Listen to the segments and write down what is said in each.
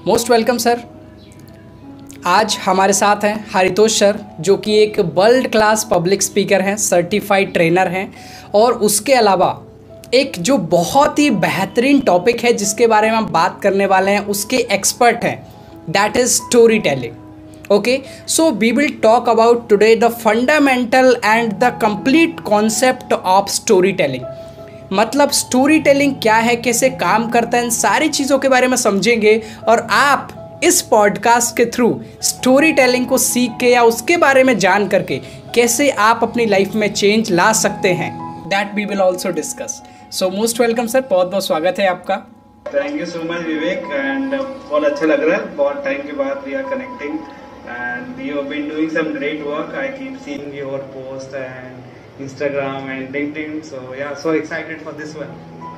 Most welcome sir. आज हमारे साथ हैं हरितोष सर, जो कि एक वर्ल्ड क्लास पब्लिक स्पीकर हैं, सर्टिफाइड ट्रेनर हैं, और उसके अलावा एक जो बहुत ही बेहतरीन टॉपिक है जिसके बारे में हम बात करने वाले हैं, उसके एक्सपर्ट हैं, that is story telling. Okay, so we will talk about today the fundamental and the complete concept of story telling. मतलब स्टोरी टेलिंग क्या है, कैसे काम करता है, इन सारी चीज़ों के बारे में समझेंगे। और आप इस पॉडकास्ट के थ्रू स्टोरी टेलिंग को सीख के या उसके बारे में जान करके कैसे आप अपनी लाइफ में चेंज ला सकते हैं, that we will also discuss. So most welcome sir, बहुत बहुत स्वागत है आपका। Thank you so much Vivek, and बहुत अच्छा लग रहा है, बहुत टाइम के बाद we are connecting and you have been doing some great work. I keep seeing your post and Instagram and LinkedIn, so yeah, so excited for this one.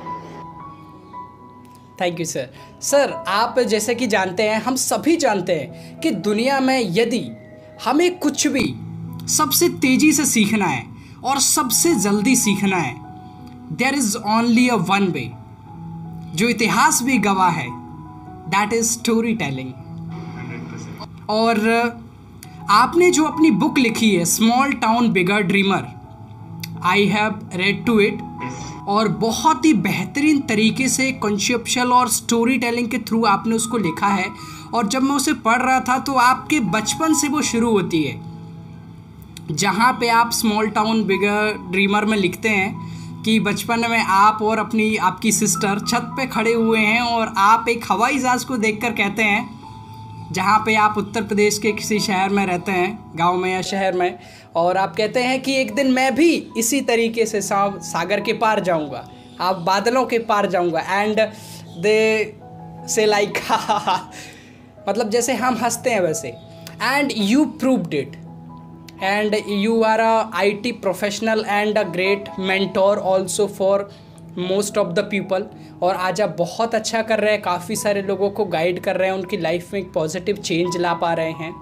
Thank you sir. Sir, आप जैसे कि जानते हैं, हम सभी जानते हैं कि दुनिया में यदि हमें कुछ भी सबसे तेज़ी से सीखना है और सबसे जल्दी सीखना है, there is only a one way, जो इतिहास भी गवाह है, दैट इज़ स्टोरी टेलिंग। 100%। और आपने जो अपनी बुक लिखी है, small town bigger dreamer, I have read to it, और बहुत ही बेहतरीन तरीके से कॉन्सेप्चुअल और स्टोरी टेलिंग के थ्रू आपने उसको लिखा है। और जब मैं उसे पढ़ रहा था तो आपके बचपन से वो शुरू होती है, जहाँ पे आप स्मॉल टाउन बिगर ड्रीमर में लिखते हैं कि बचपन में आप और आपकी सिस्टर छत पे खड़े हुए हैं और आप एक हवाई जहाज़ को देखकर कहते हैं, जहाँ पे आप उत्तर प्रदेश के किसी शहर में रहते हैं, गांव में या शहर में, और आप कहते हैं कि एक दिन मैं भी इसी तरीके से सागर के पार जाऊंगा, आप बादलों के पार जाऊंगा। एंड दे से लाइक मतलब जैसे हम हंसते हैं वैसे। And you proved it, and you are a IT professional and a great mentor also for most of the people. और आज आप बहुत अच्छा कर रहे हैं, काफ़ी सारे लोगों को गाइड कर रहे हैं, उनकी लाइफ में एक पॉजिटिव चेंज ला पा रहे हैं।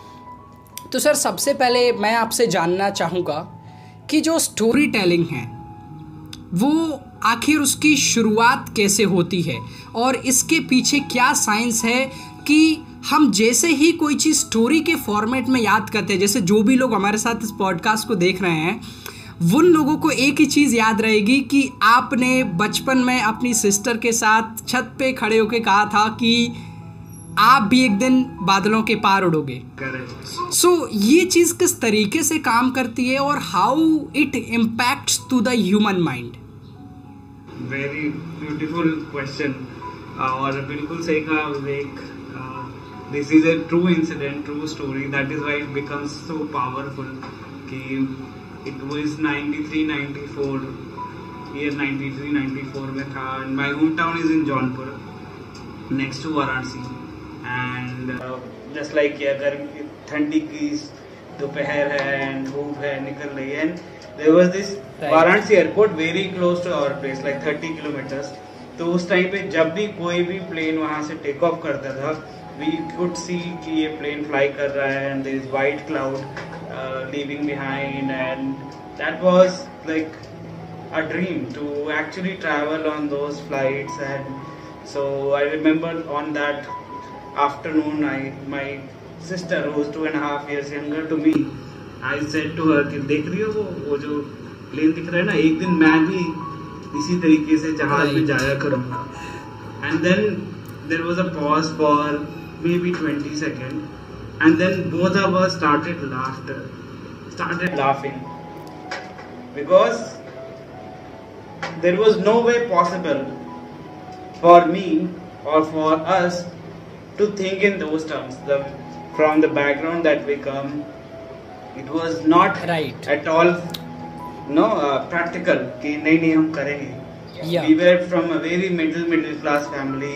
तो सर, सबसे पहले मैं आपसे जानना चाहूँगा कि जो स्टोरी टेलिंग है वो आखिर उसकी शुरुआत कैसे होती है, और इसके पीछे क्या साइंस है कि हम जैसे ही कोई चीज़ स्टोरी के फॉर्मेट में याद करते हैं, जैसे जो भी लोग हमारे साथ इस पॉडकास्ट को देख रहे हैं, उन लोगों को एक ही चीज़ याद रहेगी कि आपने बचपन में अपनी सिस्टर के साथ छत पे खड़े होकर कहा था कि आप भी एक दिन बादलों के पार उड़ोगे। सो ये चीज़ किस तरीके से काम करती है और how it impacts to the human mind? Very beautiful question, और बिल्कुल सही कहा Vivek. This is a true incident, true story, that is why it becomes so powerful. कि इट वाज 93-94 ईयर 93-94 में था, and my home town is in Jaunpur, next to Varanasi. And just like अगर ठंडी की दोपहर है एंड धूप है निकल रही है, and there was this Varanasi airport very close to our place, like 30 kilometres. तो उस टाइम पे जब भी कोई भी प्लेन वहां से टेक ऑफ करता था, वी कुड सी कि ये प्लेन फ्लाई कर रहा है, and there is white cloud leaving behind, and that was like a dream to actually travel on those flights. And so I remember on that afternoon, my sister, who was 2.5 years younger to me, I said to her कि देख रही हो वो जो plane दिख रहा है ना, एक दिन मैं भी इसी तरीके से जहाज में जाया करूँगा। And then there was a pause for maybe 20 seconds, and then both of us started laughing because there was no way possible for me or for us to think in those terms. From the background that we come, it was not right at all practical कि नहीं हम करेंगे। Yeah. We were from a very middle class family,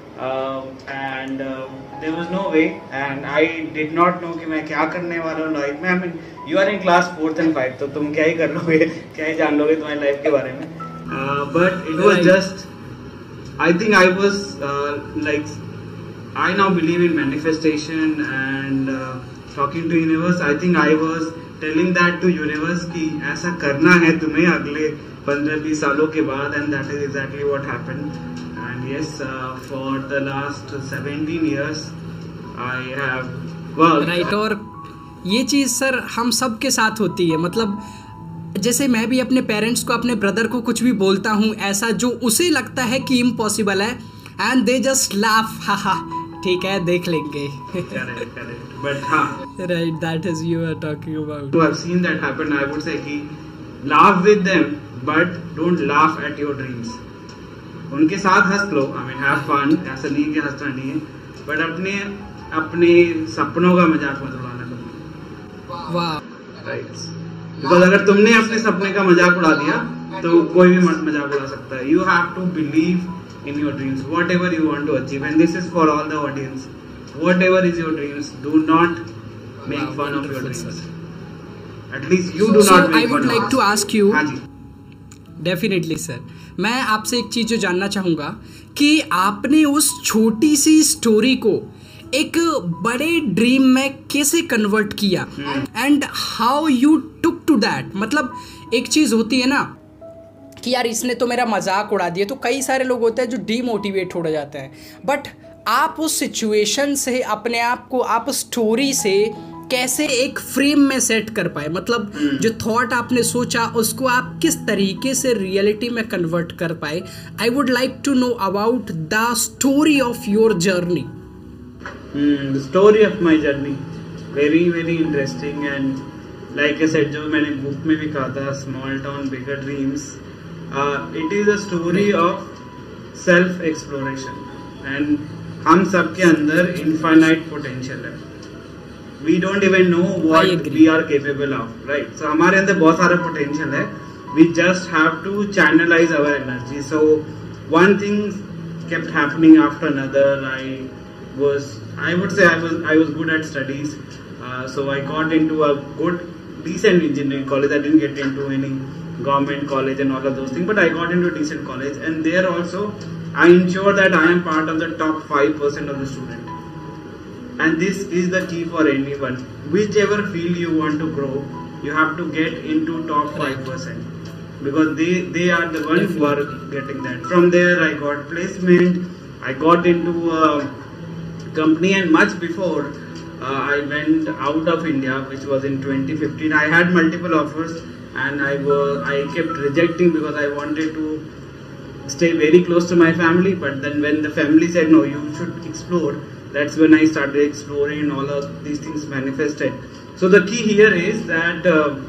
and there was no way, and I did not know कि मैं क्या करने वाला हूँ लाइफ में। I mean, you are in class 4th and 5th, तो तुम क्या ही कर लोगे, क्या ही जान लोगे तुम्हारी लाइफ के बारे में। But it was just, I think I was like, I now believe in manifestation and talking to universe. I think I was telling that to universe कि ऐसा करना है तुम्हें अगले 15-20 सालों के बाद, and that is exactly what happened. And And yes, for the last 17 years, I have worked. Right, और ये चीज़ सर हम सब के साथ होती है। मतलब जैसे मैं भी अपने पेरेंट्स को, अपने ब्रदर को कुछ भी बोलता हूँ ऐसा जो उसे लगता है कि इम्पॉसिबल है, एंड दे जस्ट लाफ, हा हा ठीक है देख लेंगे। Correct. But हाँ, right, that is you are talking about. to have seen that happen, I would say कि laugh with them, but don't laugh at your dreams. उनके साथ हंस लो, I mean have fun, ऐसा नहीं कि हंसना नहीं है, but अपने सपनों का मजाक मत उड़ाना कभी। वाह, राइट, बिकॉज अगर तुमने अपने सपने का मजाक उड़ा दिया तो कोई भी मजाक उड़ा सकता है। You have to believe in your dreams, whatever you want to achieve, and this is for all the audience. Whatever is your dreams, do not make fun of your dreams, at least you do not make fun. I would like to ask you, हाँ जी, definitely sir, मैं आपसे एक चीज़ जो जानना चाहूँगा कि आपने उस छोटी सी स्टोरी को एक बड़े ड्रीम में कैसे कन्वर्ट किया, and how you took to that. मतलब एक चीज़ होती है ना कि यार इसने तो मेरा मजाक उड़ा दिया, तो कई सारे लोग होते हैं जो डीमोटिवेट हो जाते हैं, बट आप उस सिचुएशन से अपने आप को, आप स्टोरी से कैसे एक फ्रेम में सेट कर पाए। मतलब जो थॉट आपने सोचा उसको आप किस तरीके से रियलिटी में कन्वर्ट कर पाए। I would like to know about the story of your journey. The story of my journey, very very interesting, and like I said, जो मैंने बुक में भी कहा था, small town bigger dreams, it is a story of self exploration, and हम सबके अंदर infinite potential है। We don't even know what we are capable of, right? So हमारे अंदर बहुत सारा potential है, we just have to channelize our energy. So one thing kept happening after another. I would say I was good at studies, so I got into a good decent engineering college. I didn't get into any government college and all of those things, but I got into a decent college, and there also I ensure that I am part of the top 5% of the student. And this is the key for anyone. Whichever field you want to grow, you have to get into top 5%, because they are the ones who are getting that. From there I got placement, I got into a company, and much before I went out of India, which was in 2015. I had multiple offers, and I kept rejecting because I wanted to stay very close to my family. But then when the family said no, you should explore, that's when I started exploring, and all of these things manifested. So the key here is that,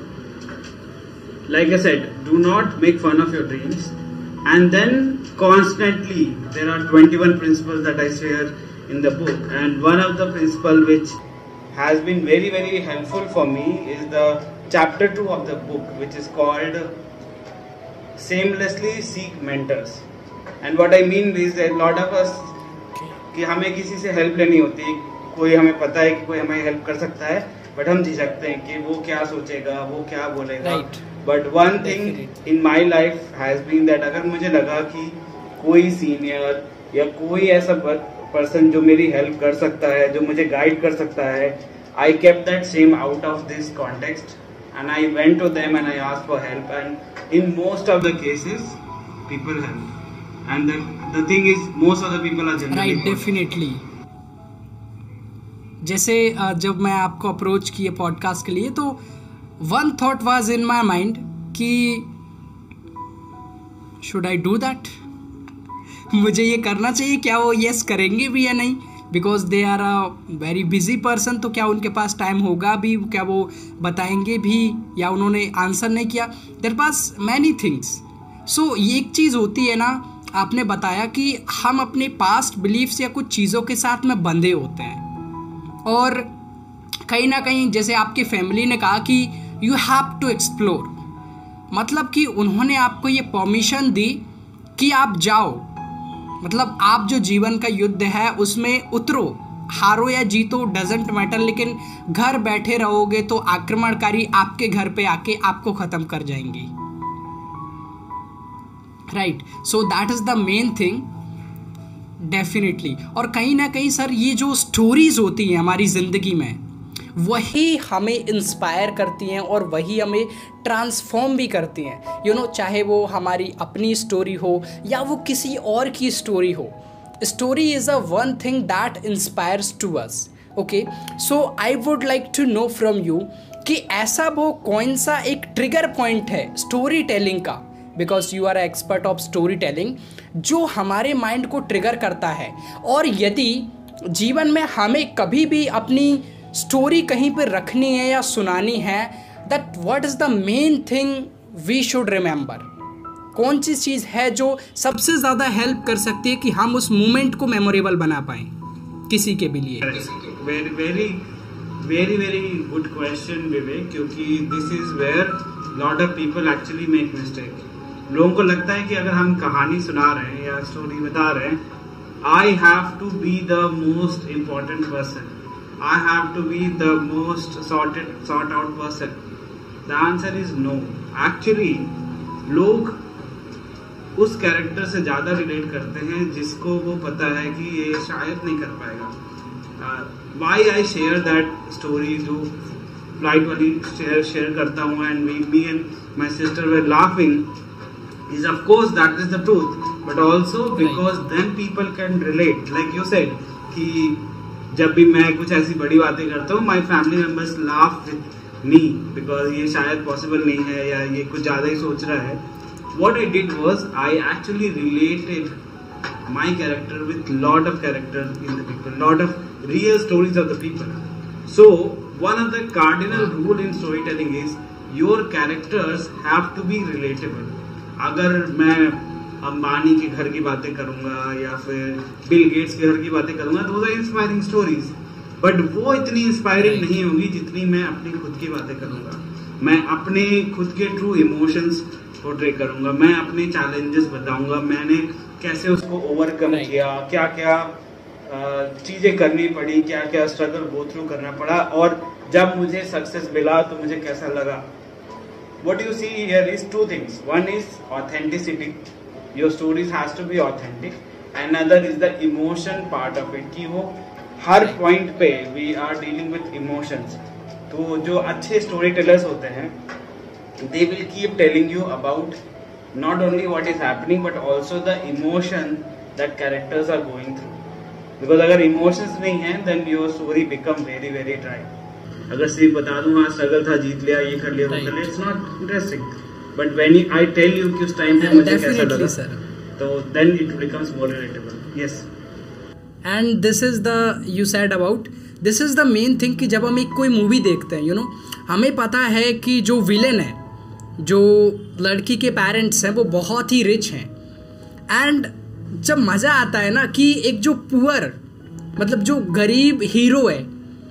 like I said, do not make fun of your dreams, and then constantly, there are 21 principles that I share in the book, and one of the principle which has been very very helpful for me is the chapter 2 of the book, which is called shamelessly seek mentors. And what I mean is that a lot of us, कि हमें किसी से help लेनी होती है, कोई हमें पता है कि कोई हमें हेल्प कर सकता है, बट हम झिझकते हैं कि वो क्या सोचेगा, वो क्या बोलेगा। But one thing in my life has been that, अगर मुझे लगा कि कोई सीनियर या कोई ऐसा पर्सन जो मेरी हेल्प कर सकता है, जो मुझे गाइड कर सकता है, I kept that same out of this context, and I went to them and I asked for help, and in most of the cases people help, and the thing is most of the people are generally right, definitely. जैसे जब मैं आपको approach किए podcast के लिए, तो one thought was in my mind कि should I do that, मुझे ये करना चाहिए, क्या वो यस करेंगे भी या नहीं, because they are a very busy person, तो क्या उनके पास टाइम होगा भी, क्या वो बताएंगे भी, या उन्होंने आंसर नहीं किया, देयर पास मैनी थिंग्स। सो ये एक चीज़ होती है ना, आपने बताया कि हम अपने पास्ट बिलीफ्स या कुछ चीज़ों के साथ में बंधे होते हैं, और कहीं ना कहीं जैसे आपकी फैमिली ने कहा कि यू हैव टू एक्सप्लोर, मतलब कि उन्होंने आपको ये परमिशन दी कि आप जाओ, मतलब आप जो जीवन का युद्ध है उसमें उतरो, हारो या जीतो डजेंट मैटर, लेकिन घर बैठे रहोगे तो आक्रमणकारी आपके घर पे आके आपको ख़त्म कर जाएंगे, right. So that is the main thing, definitely. और कहीं ना कहीं सर ये जो स्टोरीज होती हैं हमारी ज़िंदगी में, वही हमें इंस्पायर करती हैं और वही हमें ट्रांसफॉर्म भी करती हैं। चाहे वो हमारी अपनी स्टोरी हो या वो किसी और की स्टोरी हो, story is a one thing that inspires to us. Okay, so I would like to know from you कि ऐसा वो कौन सा एक ट्रिगर पॉइंट है स्टोरी टेलिंग का, because you are expert of story telling, जो हमारे माइंड को ट्रिगर करता है। और यदि जीवन में हमें कभी भी अपनी स्टोरी कहीं पर रखनी है या सुनानी है, that what is the main thing we should remember. कौन सी चीज़ है जो सबसे ज़्यादा हेल्प कर सकती है कि हम उस मोमेंट को मेमोरेबल बना पाएँ किसी के भी लिए। Very very very very good question Vivek, क्योंकि this is where lot of people actually make mistake. लोगों को लगता है कि अगर हम कहानी सुना रहे हैं या स्टोरी बता रहे हैं, I have to be the most important person, I have to be the most sort out person. The answer is no. Actually लोग उस कैरेक्टर से ज़्यादा रिलेट करते हैं जिसको वो पता है कि ये शायद नहीं कर पाएगा। Why I share that story, जो फ्लाइट वाली शेयर करता हूँ, and me and my sister were laughing, is of course that is the truth, but also because then people can relate, like you said कि जब भी मैं कुछ ऐसी बड़ी बातें करता हूँ, my family members laugh with me because ये शायद possible नहीं है या ये कुछ ज़्यादा ही सोच रहा है। What I did was I actually related my character with lot of characters in the people, lot of real stories of the people. So one of the cardinal rule in storytelling is your characters have to be relatable. अगर मैं अंबानी के घर की बातें करूंगा या फिर Bill Gates के घर की बातें करूंगा तो वो इंस्पायरिंग स्टोरीज, बट वो इतनी इंस्पायरिंग नहीं होगी जितनी मैं अपनी खुद की बातें करूंगा। मैं अपने खुद के ट्रू इमोशंस पोर्ट्रे करूंगा, मैं अपने चैलेंजेस बताऊंगा, मैंने कैसे उसको ओवरकम किया, क्या क्या चीजें करनी पड़ी, क्या क्या स्ट्रगल गो थ्रू करना पड़ा, और जब मुझे सक्सेस मिला तो मुझे कैसा लगा। What you see here is two things. One is authenticity. Your stories has to be authentic. Another is the emotion part of it. कि वो हर point पे we are dealing with emotions. तो जो अच्छे storytellers होते हैं, they will keep telling you about not only what is happening but also the emotion that characters are going through. Because अगर emotions नहीं हैं, then your story become very very dry. अगर सिर्फ बता दूं हाँ स्ट्रगल था, जीत लिया, ये कर लिया, वो कर लिया, it's not interesting. But when I tell you कि उस टाइम पे मुझे कैसा लगा, तो then it becomes more relatable. Yes, and this is the you said about this is the main thing कि जब हम एक कोई मूवी देखते हैं, हमें पता है कि जो विलेन है, जो लड़की के पेरेंट्स हैं, वो बहुत ही रिच हैं, एंड जब मज़ा आता है ना कि एक जो पुअर मतलब जो गरीब हीरो है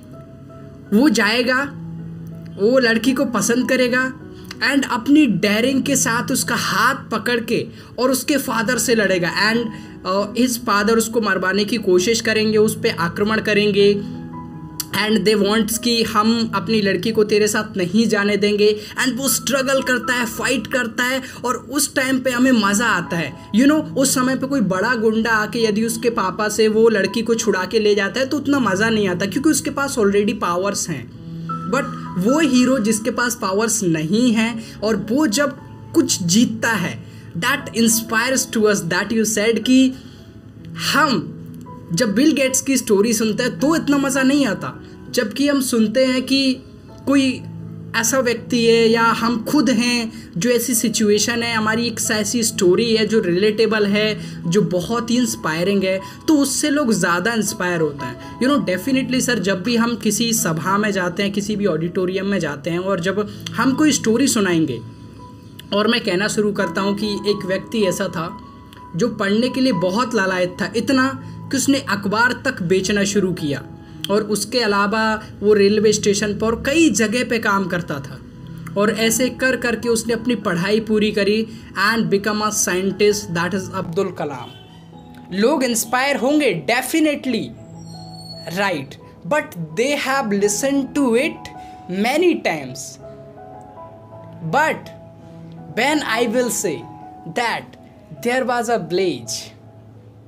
वो जाएगा, वो लड़की को पसंद करेगा एंड अपनी डेयरिंग के साथ उसका हाथ पकड़ के और उसके फादर से लड़ेगा, एंड हिज फादर उसको मरवाने की कोशिश करेंगे, उस पर आक्रमण करेंगे, एंड दे वांट्स कि हम अपनी लड़की को तेरे साथ नहीं जाने देंगे, एंड वो स्ट्रगल करता है, फाइट करता है, और उस टाइम पे हमें मज़ा आता है। उस समय पे कोई बड़ा गुंडा आके यदि उसके पापा से वो लड़की को छुड़ा के ले जाता है तो उतना मज़ा नहीं आता क्योंकि उसके पास ऑलरेडी पावर्स हैं। बट वो हीरो जिसके पास पावर्स नहीं हैं और वो जब कुछ जीतता है, that inspires to us, that you said कि हम जब बिल गेट्स की स्टोरी सुनते हैं तो इतना मज़ा नहीं आता, जबकि हम सुनते हैं कि कोई ऐसा व्यक्ति है या हम खुद हैं जो ऐसी सिचुएशन है, हमारी एक ऐसी स्टोरी है जो रिलेटेबल है, जो बहुत ही इंस्पायरिंग है, तो उससे लोग ज़्यादा इंस्पायर होते हैं। डेफिनेटली सर, जब भी हम किसी सभा में जाते हैं, किसी भी ऑडिटोरियम में जाते हैं और जब हम कोई स्टोरी सुनाएंगे और मैं कहना शुरू करता हूँ कि एक व्यक्ति ऐसा था जो पढ़ने के लिए बहुत लालायत था, इतना कि उसने अखबार तक बेचना शुरू किया, और उसके अलावा वो रेलवे स्टेशन पर कई जगह पे काम करता था, और ऐसे कर करके उसने अपनी पढ़ाई पूरी करी and become a scientist, that is Abdul Kalam. लोग इंस्पायर होंगे definitely, right, but they have listen to it many times, but when I will say that there was a village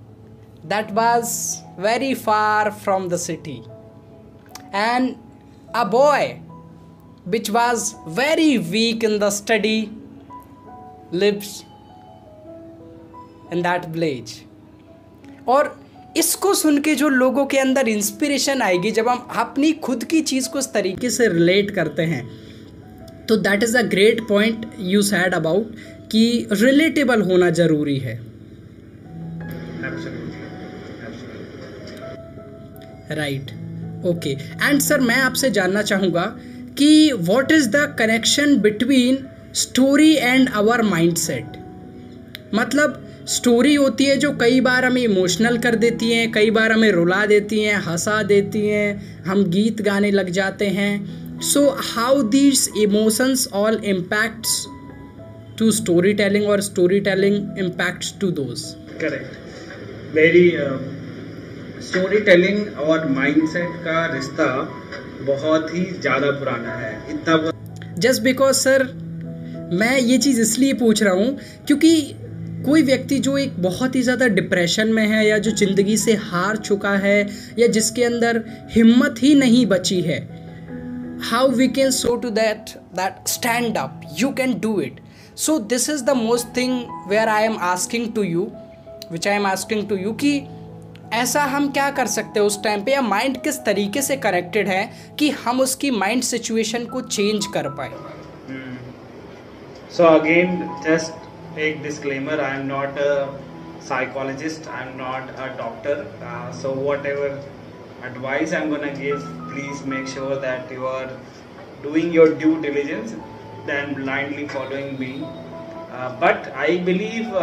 that was very far from the city, and a boy which was very weak in the study lives in that village. और इसको सुन के जो लोगों के अंदर inspiration आएगी जब हम अपनी खुद की चीज़ को इस तरीके से रिलेट करते हैं, तो that is a great point you said about कि रिलेटेबल होना ज़रूरी है. Right, okay. एंड सर मैं आपसे जानना चाहूँगा कि what is the connection between story and our mindset. मतलब स्टोरी होती है जो कई बार हमें इमोशनल कर देती हैं, कई बार हमें रुला देती हैं, हंसा देती हैं, हम गीत गाने लग जाते हैं. So how these emotions all impacts to story telling और story telling impacts to those. Correct. Very story telling और माइंडसेट का रिश्ता बहुत ही ज़्यादा पुराना है. इतना जस्ट बिकॉज सर मैं ये चीज़ इसलिए पूछ रहा हूँ क्योंकि कोई व्यक्ति जो एक बहुत ही ज़्यादा डिप्रेशन में है या जो ज़िंदगी से हार चुका है या जिसके अंदर हिम्मत ही नहीं बची है, how we can show to that stand up, you can do it. So this is the most thing where I am asking to you, which I am asking to you कि ऐसा हम क्या कर सकते हैं उस टाइम पे, या माइंड किस तरीके से करेक्टेड है कि हम उसकी माइंड सिचुएशन को चेंज कर पाए. सो अगेन जस्ट एक disclaimer, I am not a psychologist, I am not a doctor, so whatever advice I am gonna give, please make sure that you are doing your due diligence than blindly following me. But I believe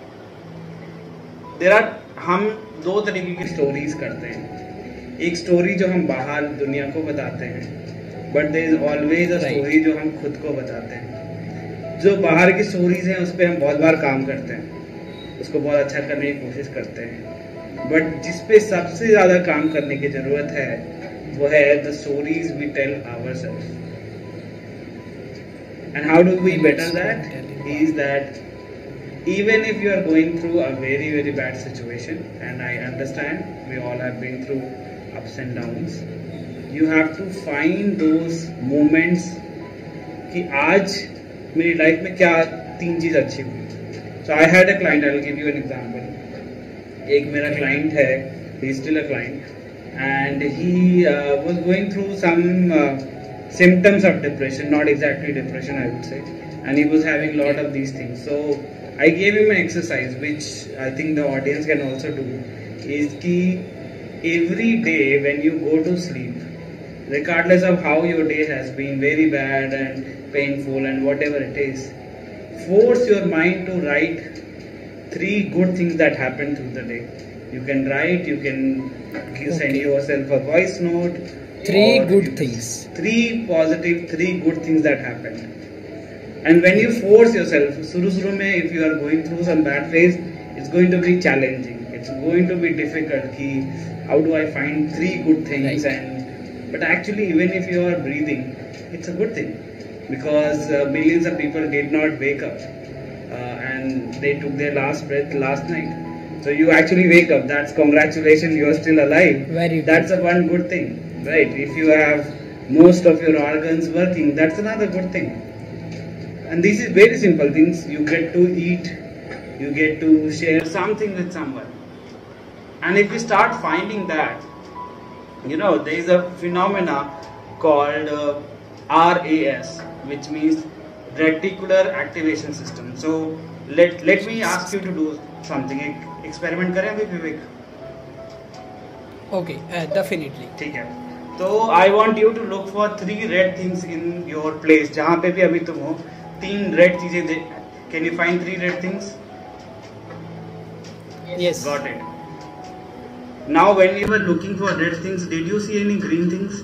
there are, हम दो तरीके की stories करते हैं. एक story जो हम बाहर दुनिया को बताते हैं, but there is always a story जो हम खुद को बताते हैं. जो बाहर की स्टोरीज हैं उस पर हम बहुत बार काम करते हैं, उसको बहुत अच्छा करने की कोशिश करते हैं, बट जिस पे सबसे ज़्यादा काम करने की ज़रूरत है वो है the stories we tell ourself. And how do we better that is that even if you are going through a very very bad situation, and I understand we all have been through ups and downs, you have to find those moments कि आज मेरी life में क्या 3 चीज़ अच्छी हुई. So I had a client, I will give you an example. एक मेरा क्लाइंट है, he is still a client, and he was going through some symptoms of depression, not exactly depression I would say, and he was having lot of these things. So I gave him an exercise which I think the audience can also do, is ki every day when you go to sleep, regardless of how your day has been very bad and painful and whatever it is, force your mind to write 3 good things that happened through the day. You can write, you can send yourself a voice note. 3 good things. 3 positive, 3 good things that happened. And when you force yourself, shuru mein if you are going through some bad phase, it's going to be challenging. It's going to be difficult. Ki how do I find 3 good things? Right. But actually, even if you are breathing, it's a good thing, because millions of people did not wake up and they took their last breath last night. So you actually wake up. That's congratulations. You are still alive. Very good. That's a one good thing, right? If you have most of your organs working, that's another good thing. And this is very simple things. You get to eat. You get to share something with someone. And if you start finding that, you know, there is a phenomena called RAS, which means reticular activation system. So let me ask you to do something. एक experiment करें अभी विवेक? Okay, definitely. ठीक है. तो I want you to look for 3 red things in your place. जहाँ पे भी अभी तुम हो, 3 red चीजें दे. Can you find 3 red things? Yes. Got it. Now when you were looking for red things, did you see any green things?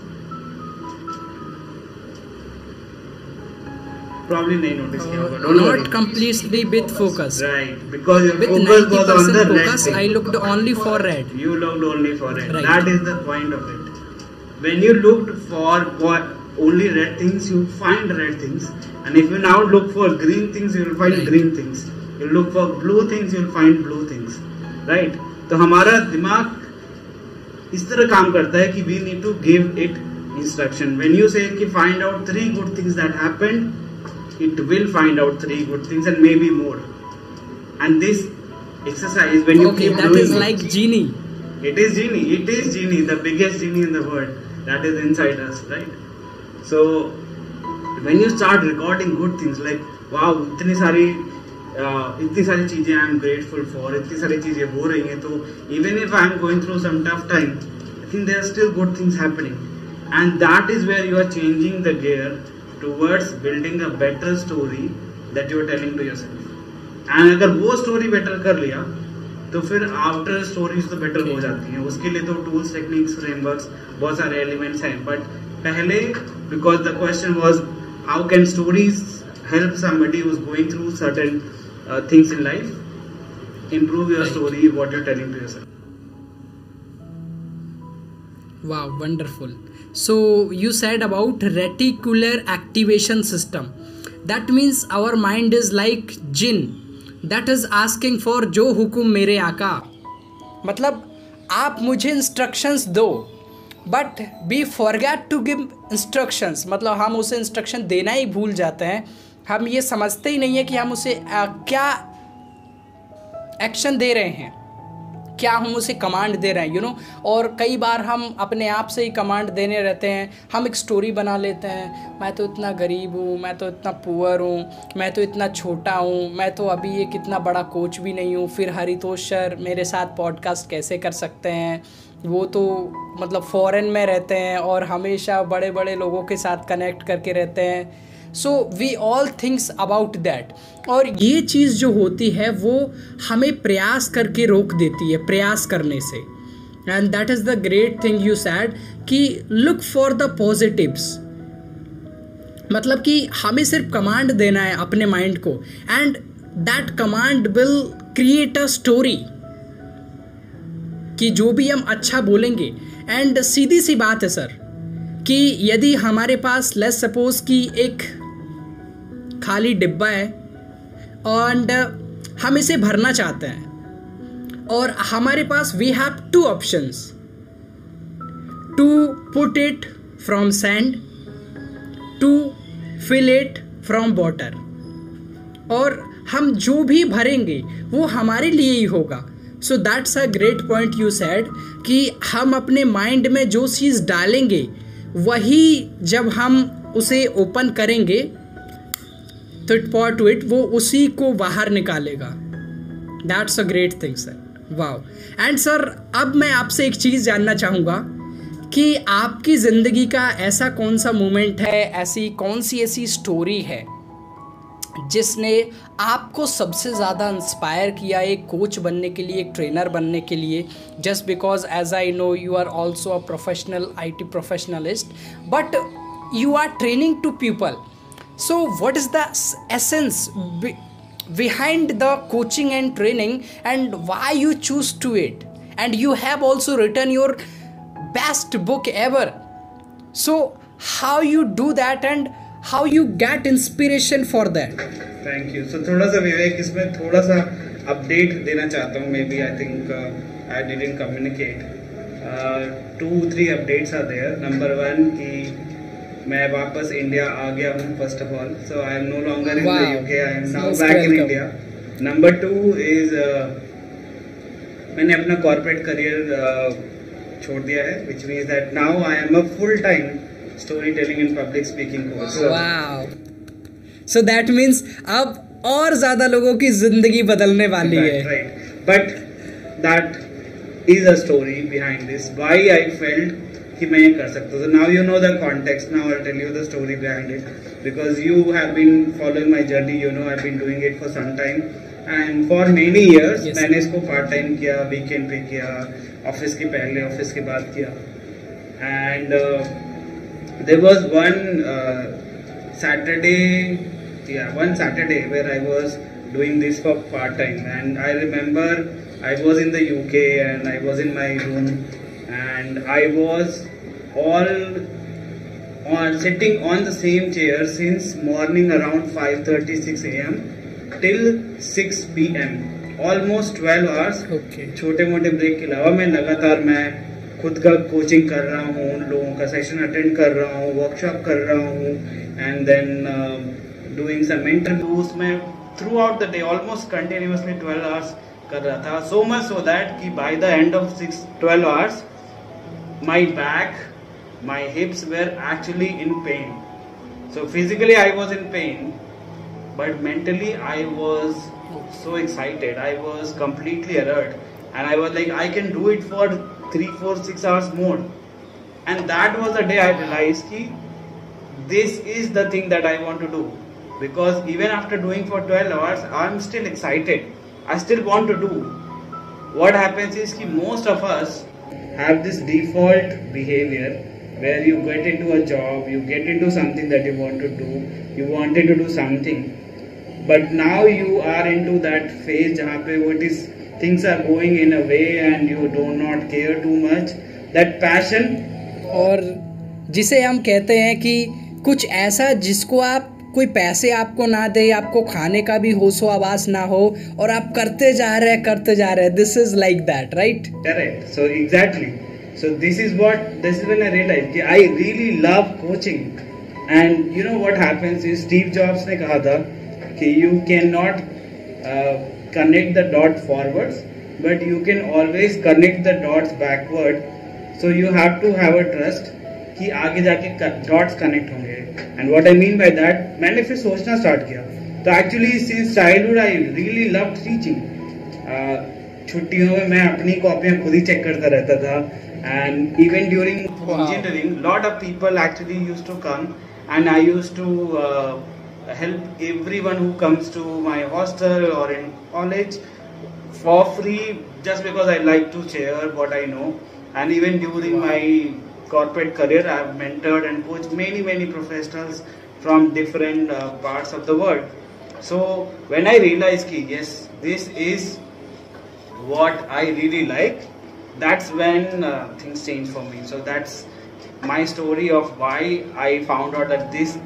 Probably नहीं notice किया होगा. Don't worry. Not completely with focus. Right, because your With focus was on the 90% red focus, thing. I looked only for red. You looked only for red. Right. That is the point of it. When you looked for only red things, you find red things. And if you now look for green things, you will find Right. green things. You look for blue things, you will find blue things. Right? तो हमारा दिमाग इस तरह काम करता है कि we need to give it instruction. When you say कि find out 3 good things that happened, it will find out 3 good things and maybe more. And this exercise, when you keep that doing is like genie. It is genie. It is genie, the biggest genie in the world that is inside us, right? So when you start recording good things like wow, इतनी सारी चीजें I am grateful for, इतनी सारी चीजें हो रही हैं, तो even if I am going through some tough time, I think there are still good things happening, and that is where you are changing the gear towards building a better story that you are telling to yourself. And अगर वो story better कर लिया तो फिर after stories तो better हो जाती हैं. उसके लिए तो टूल्स, टेक्निक्स, फ्रेमवर्क्स, बहुत सारे एलिमेंट्स हैं. बट पहले, because the question was how can stories help somebody who is going through certain things in life, improve your story, what you're telling to yourself. Wow, wonderful. So you said about reticular activation system. That means our mind is like jinn that is asking for जो हुकुम मेरे आका. मतलब आप मुझे instructions दो, but we forget to give instructions. मतलब हम उसे इंस्ट्रक्शन देना ही भूल जाते हैं. हम ये समझते ही नहीं है कि हम उसे क्या एक्शन दे रहे हैं, क्या हम उसे कमांड दे रहे हैं, और कई बार हम अपने आप से ही कमांड देने रहते हैं. हम एक स्टोरी बना लेते हैं, मैं तो इतना गरीब हूँ, मैं तो इतना पुअर हूँ, मैं तो इतना छोटा हूँ, मैं तो अभी एक इतना बड़ा कोच भी नहीं हूँ. फिर हरितोष सर मेरे साथ पॉडकास्ट कैसे कर सकते हैं, वो तो मतलब फॉरेन में रहते हैं और हमेशा बड़े बड़े लोगों के साथ कनेक्ट करके रहते हैं. So we all thinks about that. और ये चीज़ जो होती है वो हमें प्रयास करके रोक देती है प्रयास करने से. And that is the great thing you said कि लुक फॉर द पॉजिटिव्स. मतलब कि हमें सिर्फ कमांड देना है अपने माइंड को, and that command will create a story कि जो भी हम अच्छा बोलेंगे. एंड सीधी सी बात है सर कि यदि हमारे पास लेट्स सपोज कि एक खाली डिब्बा है और हम इसे भरना चाहते हैं, और हमारे पास we have 2 options to put it from sand, to fill it from water. और हम जो भी भरेंगे वो हमारे लिए ही होगा. So that's a great point you said कि हम अपने माइंड में जो चीज़ डालेंगे वही जब हम उसे ओपन करेंगे तो इट वो उसी को बाहर निकालेगा. That's a great thing sir. Wow. And sir अब मैं आपसे एक चीज़ जानना चाहूँगा कि आपकी ज़िंदगी का ऐसा कौन सा मोमेंट है, ऐसी कौन सी ऐसी स्टोरी है जिसने आपको सबसे ज़्यादा इंस्पायर किया एक कोच बनने के लिए, एक ट्रेनर बनने के लिए. Just because as I know you are also a professional IT professionalist, but you are training to people. So what is the essence behind the coaching and training, and why you choose to it? And you have also written your best book ever. So how you do that and how you get inspiration for that? Thank you. So थोड़ा सा विवेक इसमें थोड़ा सा update देना चाहता हूँ. Maybe I think I didn't communicate. 2-3 updates are there. Number 1 कि मैं वापस इंडिया आ गया हूँ first of all. So I am no longer in the UK, I am now back in India. Number 2 is मैंने अपना कॉर्पोरेट करियर छोड़ दिया है, which means that now I am a full time story telling and public speaking coach. Wow. So that means अब और ज़्यादा लोगों की ज़िंदगी बदलने वाली है. Right. But that is a story behind this, why I felt कि मैं ये कर सकता हूँ. So now you know the context. Now I'll tell you the story behind it, because you have been following my journey. You know I've been doing it for some time, and for many years. Yes. मैंने इसको part time किया, weekend पे किया, office के पहले, office के बाद किया. And there was one Saturday where I was doing this for part time, and I remember I was in the UK and I was in my room. And I was sitting on the same chair since morning around 5:30, 6 a.m. till 6 p.m. Almost 12 hours. Okay. छोटे मोटे break के अलावा मैं लगातार खुद का coaching कर रहा हूँ, उन लोगों का सेशन अटेंड कर रहा हूँ, वर्कशॉप कर रहा हूँ, and then doing some mentor boost. मैं throughout the day almost continuously 12 hours कर रहा था, सो मच सो दैट कि by the end of 12 hours my back, my hips were actually in pain. So physically I was in pain, but mentally I was so excited. I was completely alert, and I was like, I can do it for 3, 4, 6 hours more. And that was the day I realized कि this is the thing that I want to do. Because even after doing for 12 hours, I'm still excited. I still want to do. What happens is कि most of us have this default behavior where you get into a job, you get into something that you want to do, you wanted to do something, but now you are into that phase जहाँ पे what is things are going in a way and you do not care too much, that passion. और जिसे हम कहते हैं कि कुछ ऐसा जिसको आप कोई पैसे आपको ना दे, आपको खाने का भी होशो आवास ना हो, और आप करते जा रहे, this is like that, right? Correct. So exactly, so this is when I realized कि I really love coaching. And you know what happens is Steve Jobs ने कहा था कि you cannot connect the dot forwards, but you can always connect the dots backward. So you have to have a trust कि आगे जाके dots connect होंगे. And what I mean by that, मैंने फिर सोचना स्टार्ट किया. तो actually since childhood I really loved teaching. छुट्टियों में मैं अपनी कॉपियाँ खुद ही चेक करता रहता था. And even during engineering, lot of people actually used to come, and I used to help everyone who comes to my hostel or in college for free, just because I like to share what I know. And even during my corporate career, I have mentored and coached many professionals from different parts of the world. So when I realized that yes, this is what I really like, that's when things changed for me. So that's my story of why I found out that this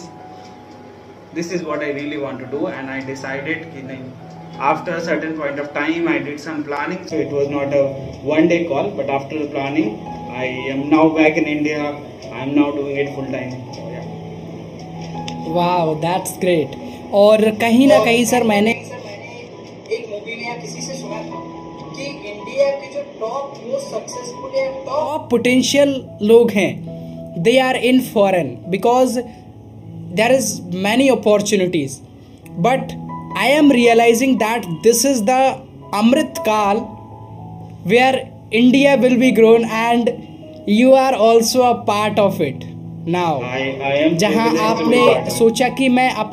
is what I really want to do, and I decided कि after a certain point of time I did some planning. So it was not a one-day call, but after the planning I am now back in India. I am now doing it full time. So yeah. Wow, that's great. और कहीं ना कहीं sir मैंने एक movie में या किसी से सुना था कि इंडिया के जो टॉप मोस्ट सक्सेसफुल या टॉप पोटेंशियल लोग हैं, they are in foreign because there is many opportunities. But I am realising that this is the Amrit Kaal where India will be grown and you are also a part of it now. जहाँ आपने सोचा कि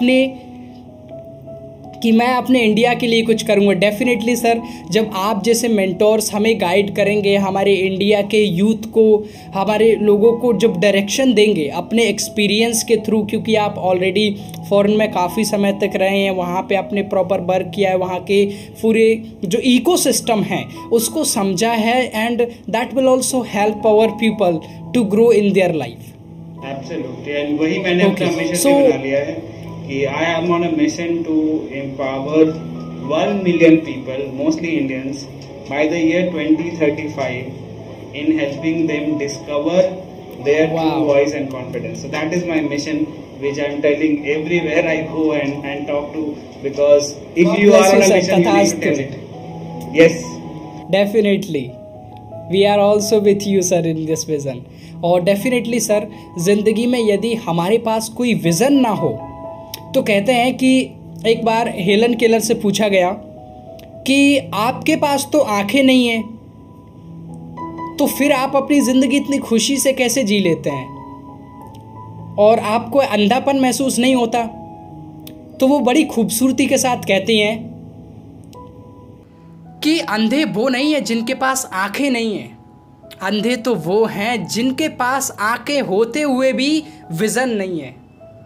मैं अपने India के लिए कुछ करूँगा. डेफिनेटली सर, जब आप जैसे मेंटोर्स हमें गाइड करेंगे, हमारे इंडिया के यूथ को, हमारे लोगों को जब डायरेक्शन देंगे अपने एक्सपीरियंस के थ्रू, क्योंकि आप ऑलरेडी फॉरेन में काफ़ी समय तक रहे हैं, वहाँ पे आपने प्रॉपर वर्क किया है, वहाँ के पूरे जो इकोसिस्टम है उसको समझा है, and that will also help our people to grow in their life. Absolutely. एंड वही मैंने अपना मिशन बना लिया है कि I am on a mission to empower 1 million people, mostly Indians, by the year 2035 in helping them discover their true voice and confidence. So that is my mission, which I am telling everywhere I go and talk to, because if you are on a mission, you need to tell it. Yes. Definitely. We are also with you sir in this vision. और definitely sir, ज़िंदगी में यदि हमारे पास कोई vision ना हो, तो कहते हैं कि एक बार हेलन केलर से पूछा गया कि आपके पास तो आंखें नहीं हैं, तो फिर आप अपनी ज़िंदगी इतनी खुशी से कैसे जी लेते हैं और आपको अंधापन महसूस नहीं होता? तो वो बड़ी खूबसूरती के साथ कहती हैं कि अंधे वो नहीं है जिनके पास आंखें नहीं हैं, अंधे तो वो हैं जिनके पास आंखें होते हुए भी विज़न नहीं है.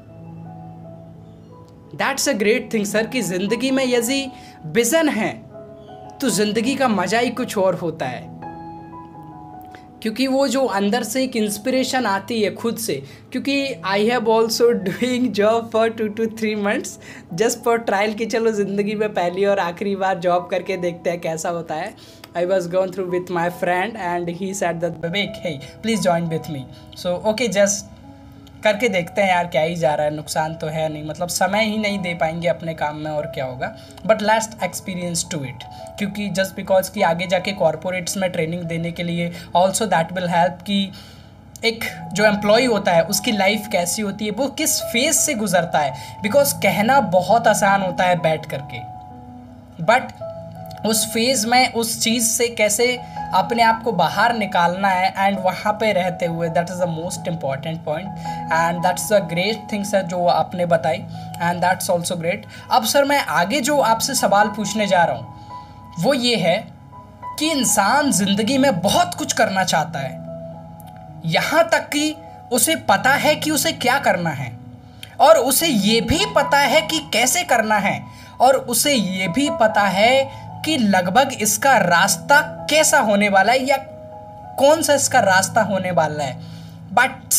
That's a great thing sir कि ज़िंदगी में यदि विज़न है तो ज़िंदगी का मज़ा ही कुछ और होता है, क्योंकि वो जो अंदर से एक इंस्पिरेशन आती है खुद से. क्योंकि I have also doing job for 2 to 3 months just for trial कि चलो ज़िंदगी में पहली और आखिरी बार जॉब करके देखते हैं कैसा होता है. I was going through with my friend and he said that Vivek, hey, please join with me. So okay, just करके देखते हैं यार, क्या ही जा रहा है, नुकसान तो है नहीं, मतलब समय ही नहीं दे पाएंगे अपने काम में और क्या होगा, but let's experience to it, क्योंकि जस्ट बिकॉज कि आगे जाके कॉरपोरेट्स में ट्रेनिंग देने के लिए ऑल्सो दैट विल हेल्प कि एक जो एम्प्लॉय होता है उसकी लाइफ कैसी होती है, वो किस फेज से गुजरता है, बिकॉज कहना बहुत आसान होता है बैठ करके, बट उस फेज़ में उस चीज़ से कैसे अपने आप को बाहर निकालना है एंड वहाँ पे रहते हुए, that is the most important point and that's the great things है जो आपने बताई एंड दैट्स ऑल्सो ग्रेट। अब सर मैं आगे जो आपसे सवाल पूछने जा रहा हूँ वो ये है कि इंसान ज़िंदगी में बहुत कुछ करना चाहता है, यहाँ तक कि उसे पता है कि उसे क्या करना है और उसे ये भी पता है कि कैसे करना है और उसे ये भी पता है कि लगभग इसका रास्ता कैसा होने वाला है या कौन सा इसका रास्ता होने वाला है, but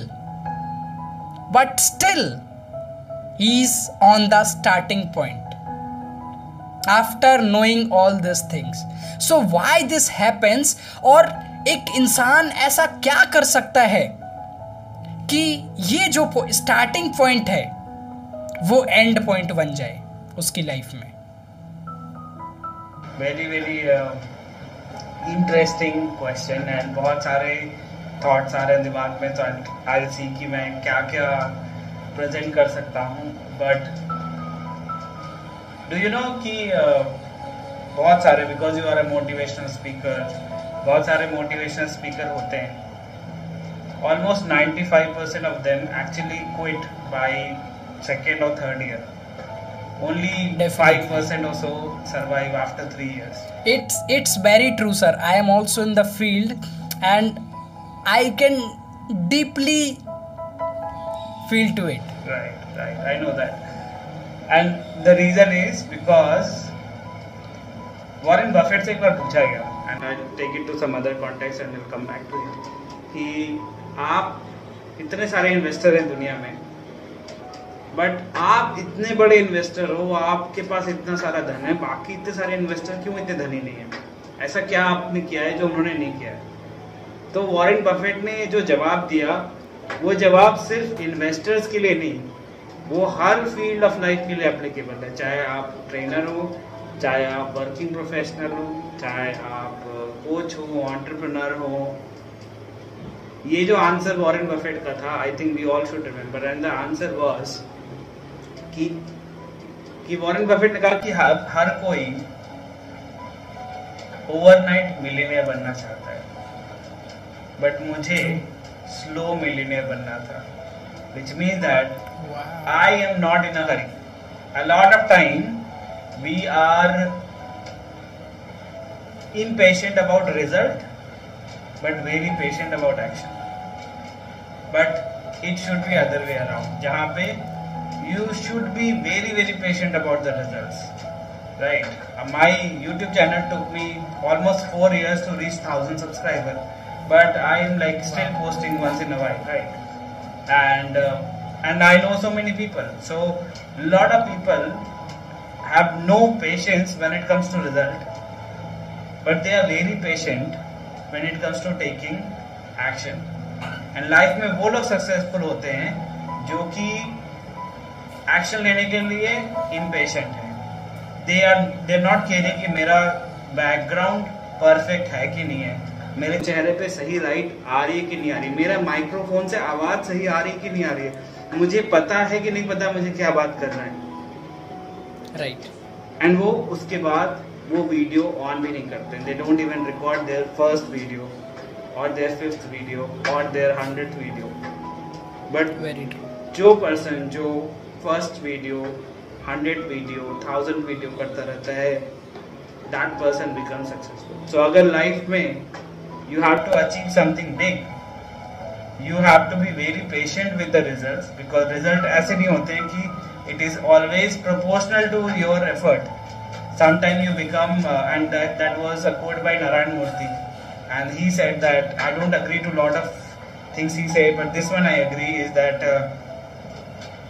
still he is on the starting point after knowing all this things. So why this happens, और एक इंसान ऐसा क्या कर सकता है कि ये जो स्टार्टिंग पॉइंट है वो एंड पॉइंट बन जाए उसकी लाइफ में। Very very interesting question and बहुत सारे थॉट्स आ रहे हैं दिमाग में, तो आई सी कि मैं क्या क्या प्रेजेंट कर सकता हूँ, बट डू यू नो कि बहुत सारे, because you are a motivational speaker, बहुत सारे मोटिवेशनल स्पीकर होते हैं, almost 95% of them actually quit by second और third year, only 5% or so survive after 3 years. It's very true, sir. I am also in the field and I can deeply feel to it. Right, I know that. And the reason is because Warren Buffett से एक बार पूछा गया, and I'll take it to some other context and we'll come back to it, कि आप इतने सारे investor हैं दुनिया में, बट आप इतने बड़े इन्वेस्टर हो, आपके पास इतना सारा धन है, बाकी इतने सारे इन्वेस्टर क्यों इतने धनी नहीं है? ऐसा क्या आपने किया है जो उन्होंने नहीं किया है? तो वॉरेन बफेट ने जो जवाब दिया वो जवाब सिर्फ इन्वेस्टर्स के लिए नहीं, वो हर फील्ड ऑफ लाइफ के लिए एप्लीकेबल है, चाहे आप ट्रेनर हो, चाहे आप वर्किंग प्रोफेशनल हो, चाहे आप कोच हो, एंटरप्रेन्योर हो। ये जो आंसर वॉरेन बफेट का था, I think we all should remember, and the answer was कि वॉरेन बफेट ने कहा कि हर कोई ओवरनाइट मिलियनेयर बनना चाहता है, बट मुझे स्लो मिलियनेयर बनना था, which means that I am not in a hurry. A lot of time we are impatient about result, but very patient about action. But it should be other way around, जहाँ पे you should be very very patient about the results, right? My YouTube channel took me almost 4 years to reach 1000 subscribers, but I am like still posting once in a while, right? And I know so many people, so lot of people have no patience when it comes to result, but they are very patient when it comes to taking action. And life में वो लोग successful होते हैं जो कि action लेने के लिए इम्पेशेंट है, दे आर नॉट केयरिंग कि मेरा बैकग्राउंड परफेक्ट है कि नहीं है, मेरे चेहरे पे सही लाइट आ रही है कि नहीं आ रही, मेरा माइक्रोफोन से आवाज सही आ रही है कि नहीं आ रही है, मुझे पता है कि नहीं पता मुझे क्या बात करना है, राइट? एंड वो उसके बाद वो वीडियो ऑन भी नहीं करते, they don't even record their first video और देयर 5th वीडियो और their 100th video. But very true, जो पर्सन जो फर्स्ट वीडियो, 100 वीडियो, 1000 वीडियो करता रहता है, that person become successful. So अगर लाइफ में you have to achieve something big, you have to be very patient with the results, because result ऐसे नहीं होते हैं कि it is always proportional to your effort. Sometimes you become and that was a quote by Narayan Murthy, and he said that, I don't agree to a lot of things he said, but this one I agree, is that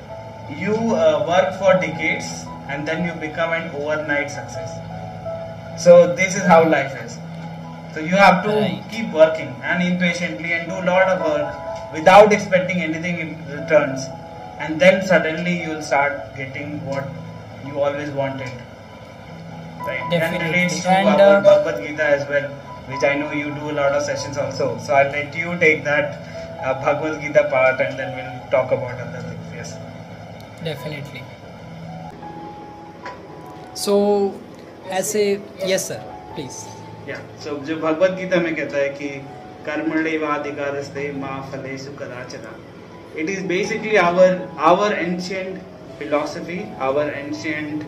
you work for decades and then you become an overnight success. So this is how life is. So you have to Right. keep working and impatiently and do a lot of work without expecting anything in returns, and then suddenly you will start getting what you always wanted. Right? Definitely. And relates to And, our Bhagavad Gita as well, which I know you do a lot of sessions also. So I'll let you take that Bhagavad Gita part, and then we'll talk about other things. Yes. Definitely. So ऐसे yes sir please. So जो भगवत गीता में कहता है कि कर्मण्येवाधिकारस्ते मा फलेषु कदाचन, it is basically our ancient philosophy, our ancient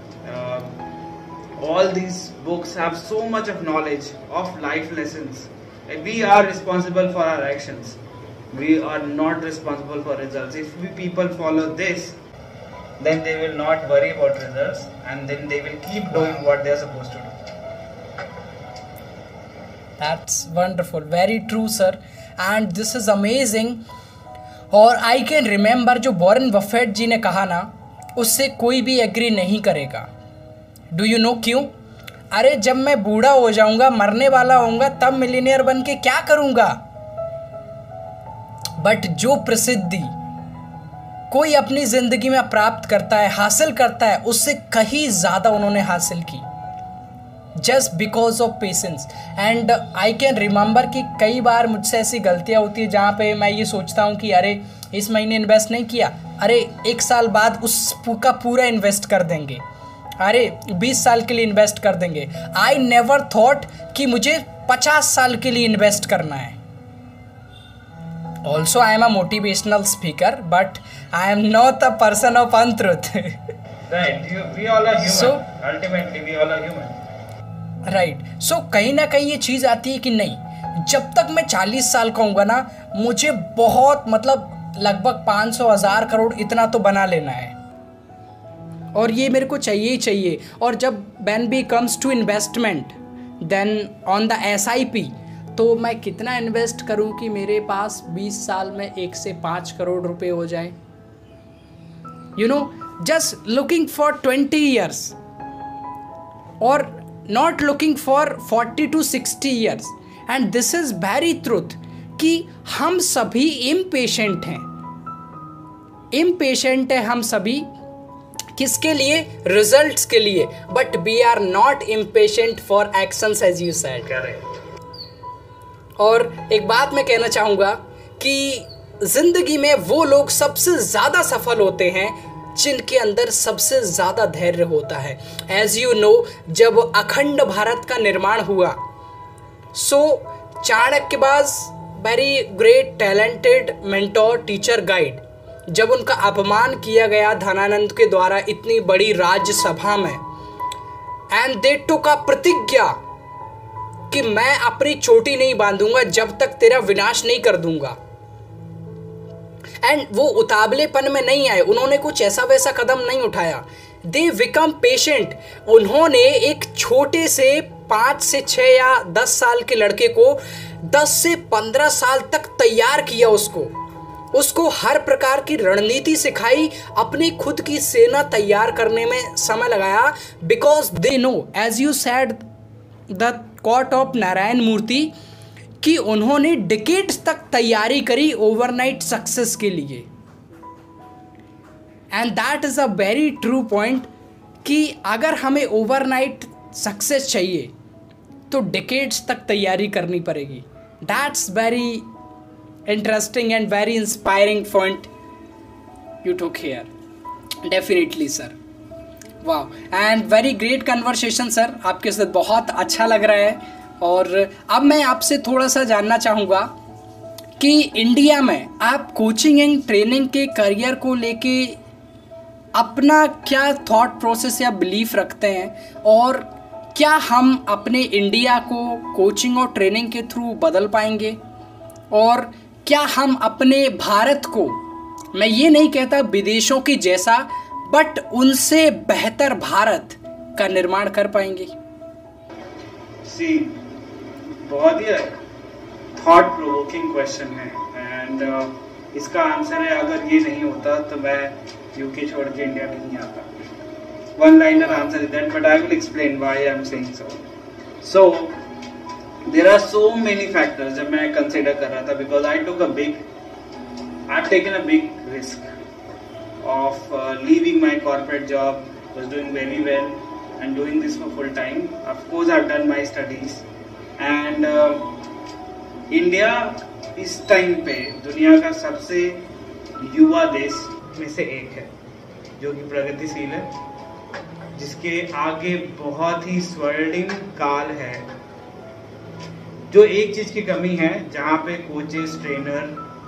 all these books have so much of knowledge of life lessons, and we are responsible for our actions. We are not responsible for results. If we people follow this, then they will not worry about results, and then they will keep doing what they are supposed to do. That's wonderful, very true sir, and this is amazing. और I can remember जो Warren Buffett ji ने कहा ना, उससे कोई भी agree नहीं करेगा. डू यू नो क्यों? अरे जब मैं बूढ़ा हो जाऊंगा, मरने वाला होऊंगा, तब मिलीनियर बन के क्या करूंगा. बट जो प्रसिद्धि कोई अपनी जिंदगी में प्राप्त करता है, हासिल करता है, उससे कहीं ज़्यादा उन्होंने हासिल की, just because of patience. And I can remember कि कई बार मुझसे ऐसी गलतियाँ होती है जहाँ पे मैं ये सोचता हूँ कि अरे इस महीने इन्वेस्ट नहीं किया, अरे 1 साल बाद उस का पूरा इन्वेस्ट कर देंगे, अरे 20 साल के लिए इन्वेस्ट कर देंगे. आई नेवर थॉट कि मुझे 50 साल के लिए इन्वेस्ट करना है. Also I am a motivational speaker, but I am not a person of untruth. Right. We all are human. So, ultimately, we all are human. Right. So कहीं ना कहीं ये चीज़ आती है कि नहीं, जब तक मैं 40 साल का होऊंगा ना, मुझे बहुत मतलब लगभग 500,000 करोड़ इतना तो बना लेना है, और ये मेरे को चाहिए ही चाहिए. और जब when be comes to investment, then on the SIP, तो मैं कितना इन्वेस्ट करूं कि मेरे पास 20 साल में 1 से 5 करोड़ रुपए हो जाए. You know, just looking for 20 years और not looking for 40 to 60 years. and this is very truth कि हम सभी impatient हैं. impatient है हम सभी, किसके लिए? results के लिए. but we are not impatient for actions as you said. Correct. और एक बात मैं कहना चाहूँगा कि ज़िंदगी में वो लोग सबसे ज़्यादा सफल होते हैं जिनके अंदर सबसे ज़्यादा धैर्य होता है. एज यू नो, जब अखंड भारत का निर्माण हुआ, सो चाणक्यबाज, very great talented mentor, teacher, guide, जब उनका अपमान किया गया धनानंद के द्वारा इतनी बड़ी राज्यसभा में, एंड दे टुक अ प्रतिज्ञा कि मैं अपनी चोटी नहीं बांधूंगा जब तक तेरा विनाश नहीं कर दूंगा. एंड वो उतावलेपन में नहीं आए, उन्होंने कुछ ऐसा वैसा कदम नहीं उठाया. They become patient. उन्होंने एक छोटे से 5 से 6 या 10 साल के लड़के को 10 से 15 साल तक तैयार किया. उसको हर प्रकार की रणनीति सिखाई, अपनी खुद की सेना तैयार करने में समय लगाया. Because they know, as you said the quote of Narayana Murthy, कि उन्होंने डिकेड्स तक तैयारी करी ओवरनाइट सक्सेस के लिए. And that is a very true point कि अगर हमें ओवरनाइट सक्सेस चाहिए तो डिकेड्स तक तैयारी करनी पड़ेगी. That's very interesting and very inspiring point you took here. Definitely sir, वाह, and very great conversation sir, आपके साथ बहुत अच्छा लग रहा है. और अब मैं आपसे थोड़ा सा जानना चाहूँगा कि इंडिया में आप कोचिंग एंड ट्रेनिंग के करियर को लेके अपना क्या थॉट प्रोसेस या बिलीफ रखते हैं, और क्या हम अपने इंडिया को कोचिंग और ट्रेनिंग के थ्रू बदल पाएंगे, और क्या हम अपने भारत को, मैं ये नहीं कहता विदेशों की जैसा, बट उनसे बेहतर भारत का निर्माण कर पाएंगे? बहुत ही थॉट प्रोवोकिंग क्वेश्चन है, एंड इसका आंसर है अगर ये नहीं होता तो मैं यूके छोड़ के इंडिया नहीं आता. one-liner answer is that, but I will explain why I am saying so. So there are so many factors जब मैं consider कर रहा था, because I've taken a big risk of leaving my corporate job, was doing very well and doing this for full time. Of course I've done my studies, and India इस time पे दुनिया का सबसे युवा देश में से एक है, जो कि प्रगतिशील है, जिसके आगे बहुत ही स्वर्णिम काल है। जो एक चीज की कमी है, जहाँ पे कोचेस, ट्रेनर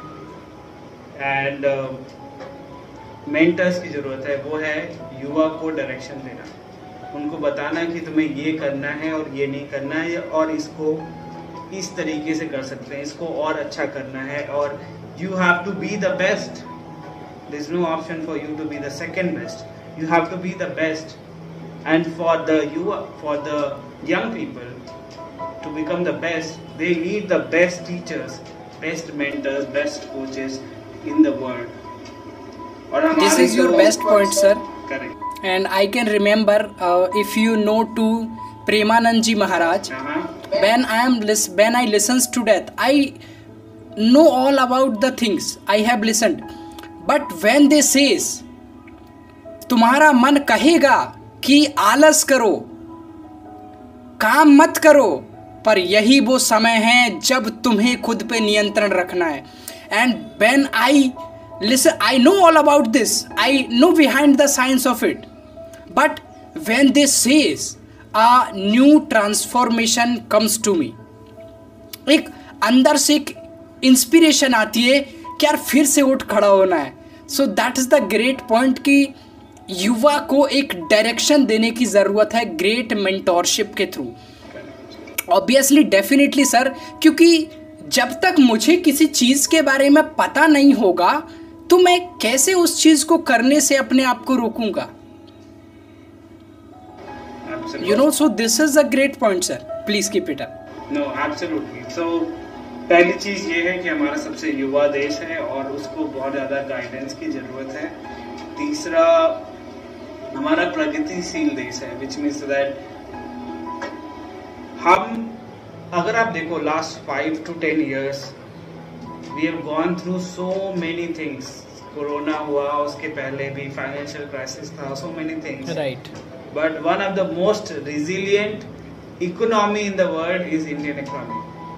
एंड मेंटर्स की जरूरत है, वो है युवा को डायरेक्शन देना, उनको बताना कि तुम्हें ये करना है और ये नहीं करना है, और इसको इस तरीके से कर सकते हैं, इसको और अच्छा करना है, और you have to be the best. There is no option for you to be the second best, you have to be the best. And for the young people to become the best, they need the best teachers, best mentors, best coaches in the world. This is your best point, sir. Correct. And I can remember, if you know to Premanand Ji Maharaj, when I listens to that, I know all about the things I have listened. But when they says तुम्हारा मन कहेगा कि आलस करो, काम मत करो, पर यही वो समय है जब तुम्हें खुद पे नियंत्रण रखना है। And when I listen, I know all about this, I know behind the science of it, but when this says a new transformation comes to me, एक अंदर से एक इंस्पिरेशन आती है कि यार फिर से उठ खड़ा होना है। So that is the great point कि युवा को एक डायरेक्शन देने की ज़रूरत है ग्रेट मेंटोरशिप के थ्रू। ऑब्वियसली, डेफिनेटली सर, क्योंकि जब तक मुझे किसी चीज़ के बारे में पता नहीं होगा तो मैं कैसे उस चीज़ को करने से अपने आप को रोकूंगा, you know. So this is a great point sir, please keep it up. No, absolutely. So पहली चीज़ ये है कि हमारा सबसे युवा देश है और उसको बहुत ज़्यादा गाइडेंस की ज़रूरत है। तीसरा, हमारा प्रगतिशील देश है, विच मीन्स दैट हम, अगर आप देखो last 5 to 10 years we have gone through so many things. Corona हुआ, उसके पहले भी फाइनेंशियल क्राइसिस था, so many things, right. But one of the most resilient economy in the world is Indian economy,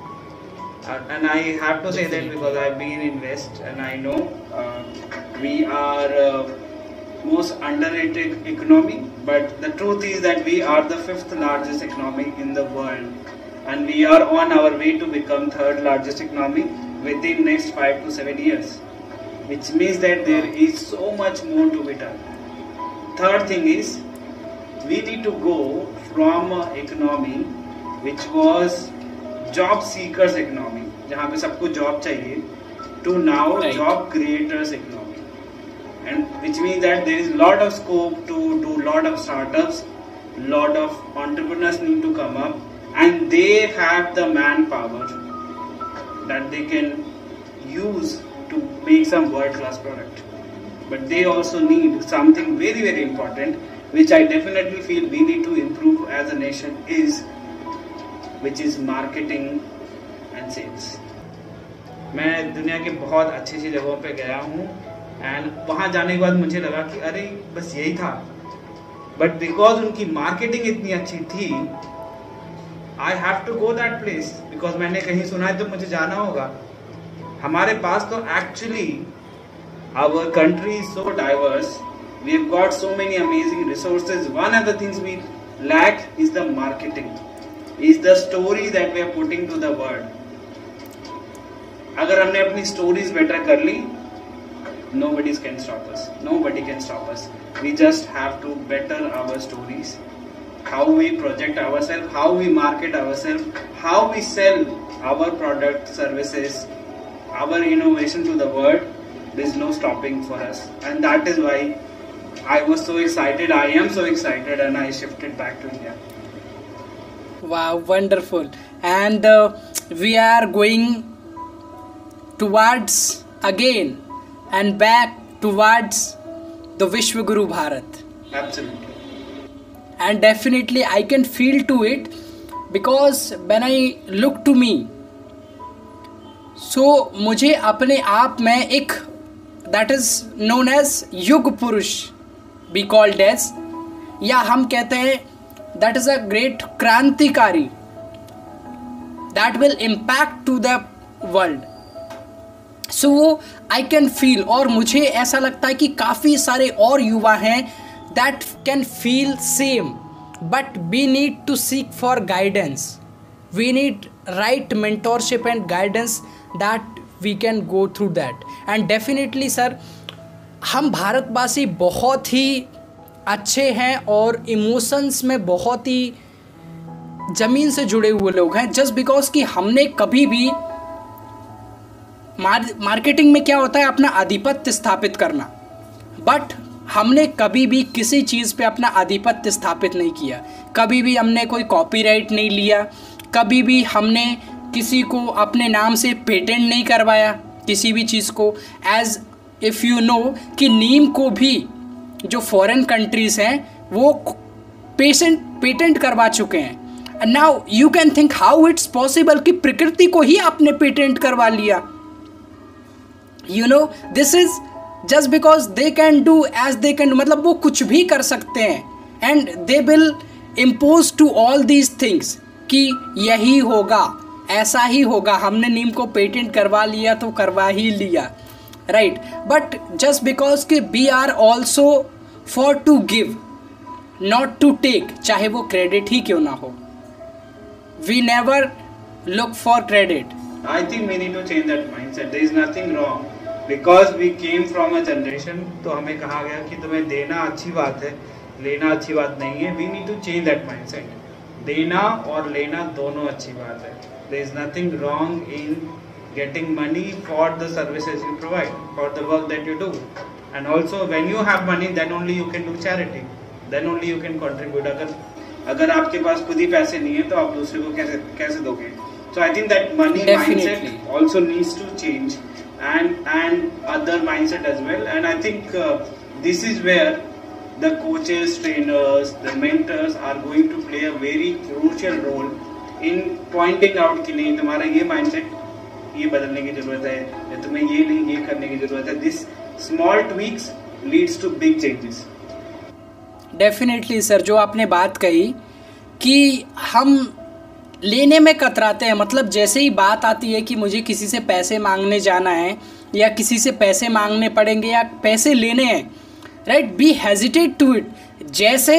and I have to say that because I've been in West and I know we are most underrated economy, but the truth is that we are the 5th largest economy in the world, and we are on our way to become 3rd largest economy within next 5 to 7 years, which means that there is so much more to be done. Third thing is, we need to go from an economy which was job seekers economy, जहाँ पे सबको job चाहिए, to now job creators economy. And which means that there is lot of scope to do lot of startups, lot of entrepreneurs need to come up, and they have the manpower that they can use to make some world-class product. But they also need something very, very important, which I definitely feel we need to improve as a nation, which is marketing and sales. मैं दुनिया के बहुत अच्छी अच्छी जगहों पे गया हूँ, एंड वहाँ जाने के बाद मुझे लगा कि अरे बस यही था, बट बिकॉज उनकी मार्केटिंग इतनी अच्छी थी, I have to go that place, because मैंने कहीं सुना है तो मुझे जाना होगा। हमारे पास तो actually our country is so diverse, we have got so many amazing resources. One of the things we lack is the marketing, is the story that we are putting to the world. अगर हमने अपनी stories better कर ली, nobody can stop us. Nobody can stop us. We just have to better our stories, how we project ourselves, how we market ourselves, how we sell our product, services, our innovation to the world. There is no stopping for us, and that is why I was so excited. I am so excited, and I shifted back to India. Wow, wonderful. And we are going towards again and back towards the Vishwa Guru Bharat. Absolutely. and definitely I can feel to it, because when I look to me, so मुझे अपने आप में एक that is known as युग पुरुष be called as, या हम कहते हैं that is a great क्रांतिकारी that will impact to the world. So I can feel, और मुझे ऐसा लगता है कि काफ़ी सारे और युवा हैं that can feel same, but we need to seek for guidance, we need right mentorship and guidance that we can go through that. And definitely sir, हम भारतवासी बहुत ही अच्छे हैं और इमोशंस में बहुत ही ज़मीन से जुड़े हुए लोग हैं, जस्ट बिकॉज कि हमने कभी भी मार्केटिंग में क्या होता है, अपना आधिपत्य स्थापित करना, बट हमने कभी भी किसी चीज़ पे अपना आधिपत्य स्थापित नहीं किया. कभी भी हमने कोई कॉपीराइट नहीं लिया, कभी भी हमने किसी को अपने नाम से पेटेंट नहीं करवाया किसी भी चीज़ को. एज इफ़ यू नो कि नीम को भी जो फॉरेन कंट्रीज़ हैं वो पेटेंट करवा चुके हैं. Now you can think how it's possible कि प्रकृति को ही आपने पेटेंट करवा लिया. You know, this is just because they can do as they can do, मतलब वो कुछ भी कर सकते हैं and they will impose to all these things कि यही होगा, ऐसा ही होगा, हमने नीम को पेटेंट करवा लिया तो करवा ही लिया, राइट. बट जस्ट बिकॉज कि we are also for to give, not to take, चाहे वो क्रेडिट ही क्यों ना हो. We never look for credit. I think we need to change that mindset. There is nothing wrong because we came from a generation. तो हमें कहा गया कि तुम्हें देना अच्छी बात है, लेना अच्छी बात नहीं है. We need to change that mindset. देना और लेना दोनों अच्छी बात है. There is nothing wrong in getting money for the services you provide, for the work that you do. And also when you have money, then only you can do charity. Then only you can contribute. अगर आपके पास खुद ही पैसे नहीं है तो आप दूसरे को कैसे दोगे? So I think that money mindset also needs to change, and other mindset as well. And I think this is where the coaches, trainers, the mentors are going to play a very crucial role in pointing out कि नहीं तुम्हारा ये mindset ये बदलने की जरूरत है, या तुम्हें ये नहीं ये करने की जरूरत है. This small tweaks leads to big changes. Definitely sir, जो आपने बात कही कि हम लेने में कतराते हैं, मतलब जैसे ही बात आती है कि मुझे किसी से पैसे मांगने जाना है या किसी से पैसे मांगने पड़ेंगे या पैसे लेने हैं, right, be hesitate to it. जैसे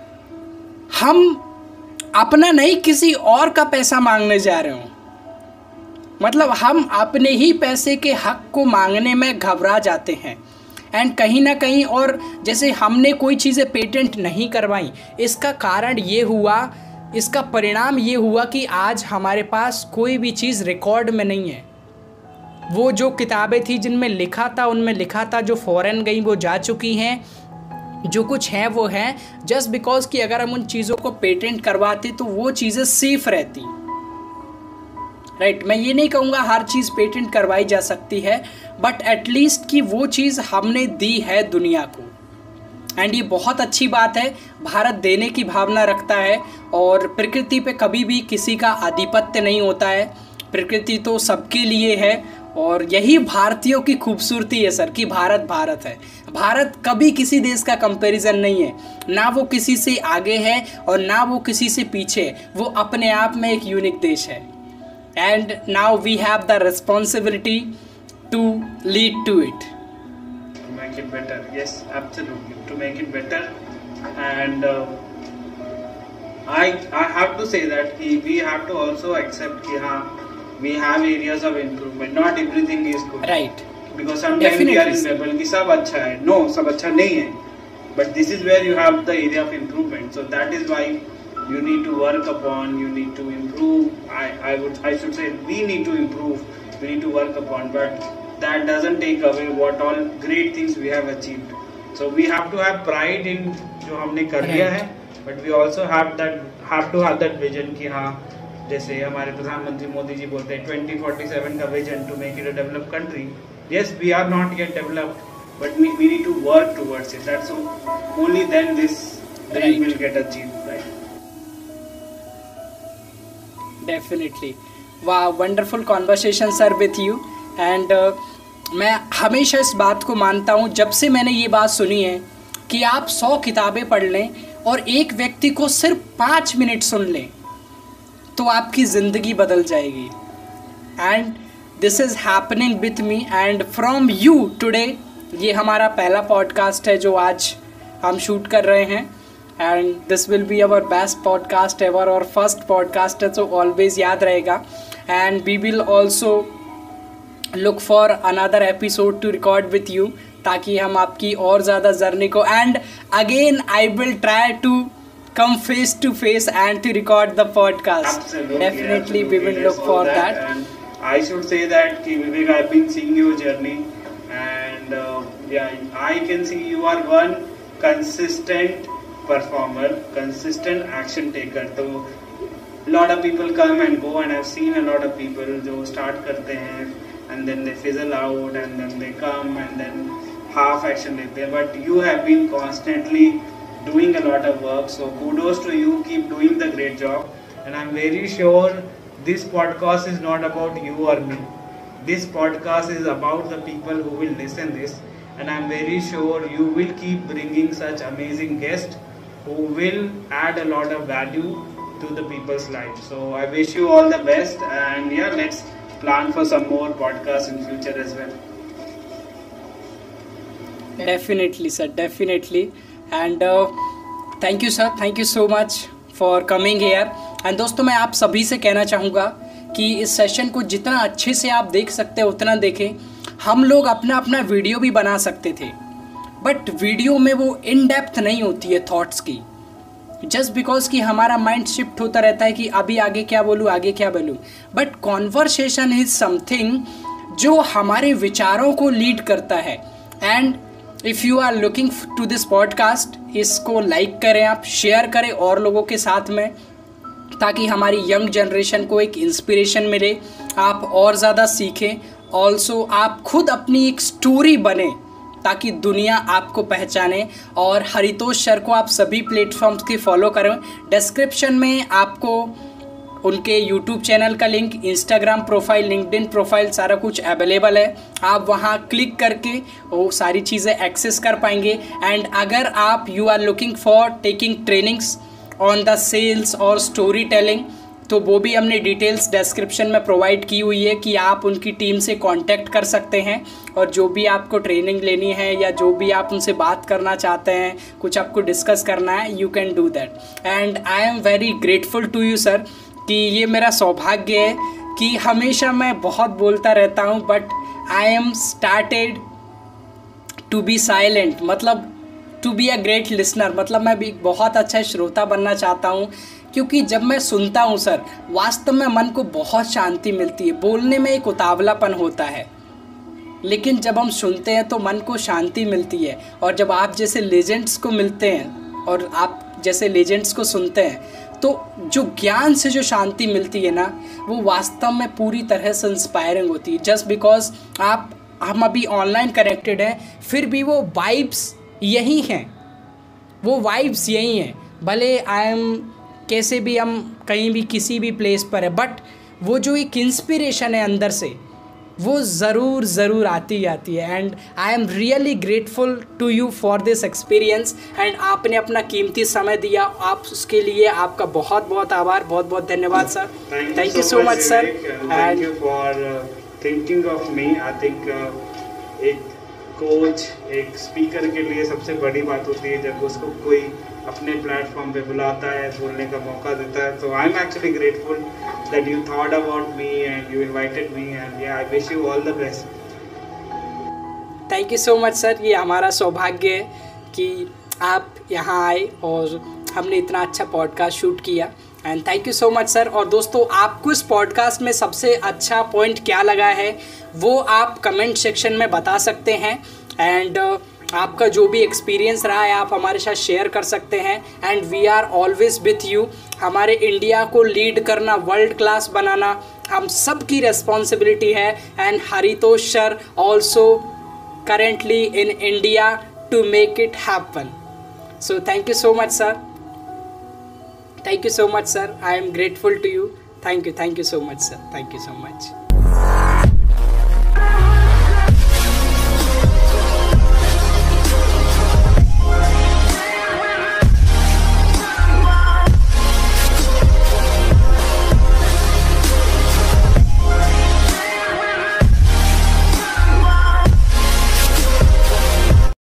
हम अपना नहीं किसी और का पैसा मांगने जा रहे हो, मतलब हम अपने ही पैसे के हक को मांगने में घबरा जाते हैं. एंड कहीं ना कहीं, और जैसे हमने कोई चीज़ें पेटेंट नहीं करवाई, इसका कारण ये हुआ, इसका परिणाम ये हुआ कि आज हमारे पास कोई भी चीज़ रिकॉर्ड में नहीं है. वो जो किताबें थी जिनमें लिखा था, उनमें लिखा था, जो फॉरेन गई वो जा चुकी हैं, जो कुछ है वो है, जस्ट बिकॉज कि अगर हम उन चीज़ों को पेटेंट करवाते तो वो चीज़ें सेफ रहती, राइट. मैं ये नहीं कहूँगा हर चीज़ पेटेंट करवाई जा सकती है, बट एटलीस्ट कि वो चीज़ हमने दी है दुनिया को. एंड ये बहुत अच्छी बात है. भारत देने की भावना रखता है और प्रकृति पे कभी भी किसी का आधिपत्य नहीं होता है. प्रकृति तो सबके लिए है और यही भारतीयों की खूबसूरती है सर, कि भारत भारत है. भारत कभी किसी देश का कंपैरिजन नहीं है, ना वो किसी से आगे है और ना वो किसी से पीछे. वो अपने आप में एक यूनिक देश है. And now we have the responsibility to lead to it. Make it better, yes, absolutely, to make it better. And I have to say that we have to also accept कि हाँ, we have areas of improvement. Not everything is good, right? Because sometimes we are in rebel कि सब अच्छा है. No, सब अच्छा नहीं है. But this is where you have the area of improvement. So that is why you need to work upon. You need to improve. I should say we need to improve. We need to work upon, but that doesn't take away what all great things we have achieved. So we have to have pride in जो हमने कर लिया है, but we also have to have that vision कि हाँ, जैसे हमारे प्रधानमंत्री मोदी जी बोलते हैं 2047 का vision to make it a developed country. Yes, we are not yet developed, but we need to work towards it. That's only then this dream will get achieved, right? Definitely. Wow, wonderful conversation sir with you. And मैं हमेशा इस बात को मानता हूँ, जब से मैंने ये बात सुनी है कि आप 100 किताबें पढ़ लें और एक व्यक्ति को सिर्फ 5 मिनट सुन लें तो आपकी ज़िंदगी बदल जाएगी. And this is happening with me and from you today. ये हमारा पहला पॉडकास्ट है जो आज हम शूट कर रहे हैं. And this will be our best podcast ever और फर्स्ट पॉडकास्ट है, तो ऑलवेज याद रहेगा. And we will also look for another episode to record with you, ताकि हम आपकी और ज़्यादा जर्नी को. And again I will try to come face to face and to record the podcast. Definitely we will look for that. And I should say that Vivek, I've been seeing your journey and I can see you are one consistent performer, consistent action taker. So lot of people come and go and I've seen a lot of people जो start करते हैं and then they fizzle out and then they come and then half action लेते हैं, but you have been constantly doing a lot of work, so kudos to you. Keep doing the great job, and I'm very sure this podcast is not about you or me. This podcast is about the people who will listen this, and I'm very sure you will keep bringing such amazing guests who will add a lot of value to the people's life. So I wish you all the best, and yeah, let's plan for some more podcasts in future as well. Definitely sir, definitely. And thank you sir, thank you so much for coming here. And दोस्तों, मैं आप सभी से कहना चाहूँगा कि इस session को जितना अच्छे से आप देख सकते हैं उतना देखें. हम लोग अपना अपना वीडियो भी बना सकते थे, बट वीडियो में वो इन डेप्थ नहीं होती है थॉट्स की, जस्ट बिकॉज कि हमारा माइंड शिफ्ट होता रहता है कि अभी आगे क्या बोलूँ, आगे क्या बोलूँ. बट कॉन्वर्सेशन इज समथिंग जो हमारे विचारों को लीड करता है. And if you are looking to this podcast, इसको लाइक करें, आप शेयर करें और लोगों के साथ में, ताकि हमारी यंग जनरेशन को एक इंस्पिरेशन मिले, आप और ज़्यादा सीखें. ऑल्सो आप खुद अपनी एक स्टोरी बने ताकि दुनिया आपको पहचाने. और हरितोष सर को आप सभी प्लेटफॉर्म्स के फॉलो करें. डिस्क्रिप्शन में आपको उनके यूट्यूब चैनल का link, Instagram profile, LinkedIn profile, सारा कुछ अवेलेबल है. आप वहाँ क्लिक करके वो सारी चीज़ें एक्सेस कर पाएंगे. एंड अगर आप you are looking for taking trainings on the sales और स्टोरी टेलिंग, तो वो भी हमने डिटेल्स डिस्क्रिप्शन में प्रोवाइड की हुई है कि आप उनकी टीम से कांटेक्ट कर सकते हैं. और जो भी आपको ट्रेनिंग लेनी है या जो भी आप उनसे बात करना चाहते हैं, कुछ आपको डिस्कस करना है, you can do that. And I am very grateful to you sir कि ये मेरा सौभाग्य है कि हमेशा मैं बहुत बोलता रहता हूँ, but I am started to be silent, मतलब to be a great listener. मतलब मैं भी बहुत अच्छा श्रोता बनना चाहता हूँ, क्योंकि जब मैं सुनता हूँ सर, वास्तव में मन को बहुत शांति मिलती है. बोलने में एक उतावलापन होता है, लेकिन जब हम सुनते हैं तो मन को शांति मिलती है. और जब आप जैसे लेजेंड्स को मिलते हैं और आप जैसे लेजेंड्स को सुनते हैं, तो जो ज्ञान से जो शांति मिलती है ना, वो वास्तव में पूरी तरह से इंस्पायरिंग होती है. जस्ट बिकॉज हम अभी ऑनलाइन कनेक्टेड हैं, फिर भी वो वाइब्स यही हैं, वो वाइब्स यही हैं. भले आई एम कैसे भी, हम कहीं भी किसी भी प्लेस पर है, बट वो जो एक इंस्पिरेशन है अंदर से, वो ज़रूर आती है. And I am really grateful to you for this experience. And आपने अपना कीमती समय दिया, आप उसके लिए आपका बहुत बहुत आभार, बहुत बहुत धन्यवाद sir. Thank you so much sir. Thank you for thinking of me. I think एक कोच, एक स्पीकर के लिए सबसे बड़ी बात होती है जब उसको कोई अपने प्लेटफॉर्म पे बुलाता है, बोलने का मौका देता है. तो I am actually grateful that you thought about me and you invited me, and yeah I wish you all the best. Thank you so much sir. ये हमारा सौभाग्य है कि आप यहाँ आए और हमने इतना अच्छा पॉडकास्ट शूट किया. And thank you so much sir. और दोस्तों, आपको इस पॉडकास्ट में सबसे अच्छा पॉइंट क्या लगा है वो आप कमेंट सेक्शन में बता सकते हैं. एंड आपका जो भी एक्सपीरियंस रहा है आप हमारे साथ शेयर कर सकते हैं. And we are always with you. हमारे इंडिया को लीड करना, वर्ल्ड क्लास बनाना हम सब की रेस्पॉन्सिबिलिटी है. And Haritosh sir also currently in India to make it happen. So thank you so much, sir. Thank you so much, sir. I am grateful to you. Thank you so much, sir. Thank you so much.